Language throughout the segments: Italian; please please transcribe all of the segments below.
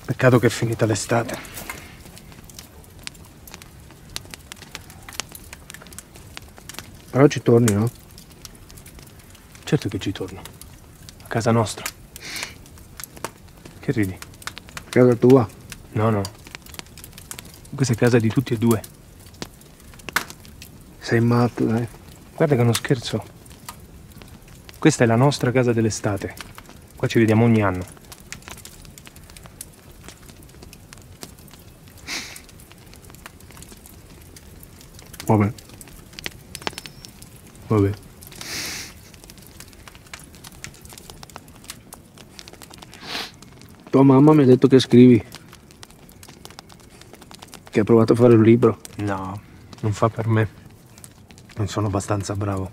Peccato che è finita l'estate. Però ci torni, no? Certo che ci torno. A casa nostra. Che ridi? Casa tua. No, no. Questa è casa di tutti e due. Sei matto, dai. Guarda che è uno scherzo. Questa è la nostra casa dell'estate. Qua ci vediamo ogni anno. Vabbè. Vabbè. Tua mamma mi ha detto che scrivi. Che hai provato a fare un libro. No, non fa per me. Non sono abbastanza bravo.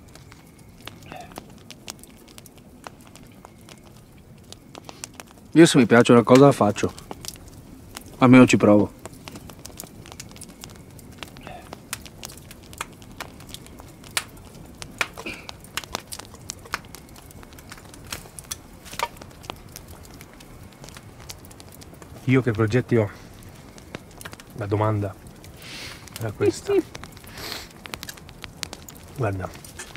Io se mi piace una cosa la faccio. Almeno ci provo. Io che progetti ho? La domanda era questa. Guarda.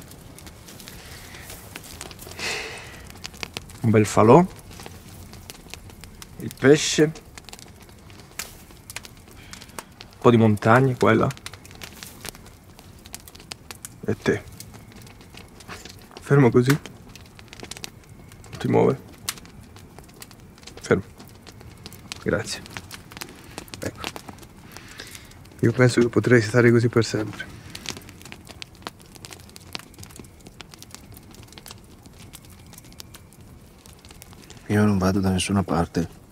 Un bel falò. Il pesce. Un po' di montagne qua e là. E te. Fermo così. Non ti muove. Fermo. Grazie. Ecco. Io penso che potrei stare così per sempre. Io non vado da nessuna parte.